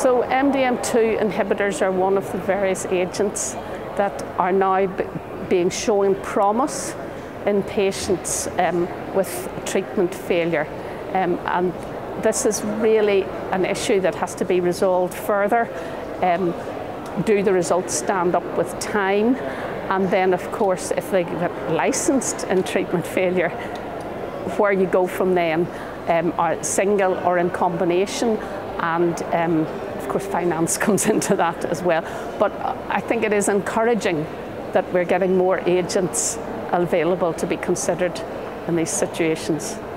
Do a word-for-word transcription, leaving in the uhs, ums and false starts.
So M D M two inhibitors are one of the various agents that are now b being shown promise in patients um, with treatment failure. Um, and this is really an issue that has to be resolved further. Um, do the results stand up with time? And then, of course, if they get licensed in treatment failure, where you go from then, um, are single or in combination, and um, of course finance comes into that as well. But I think it is encouraging that we're getting more agents available to be considered in these situations.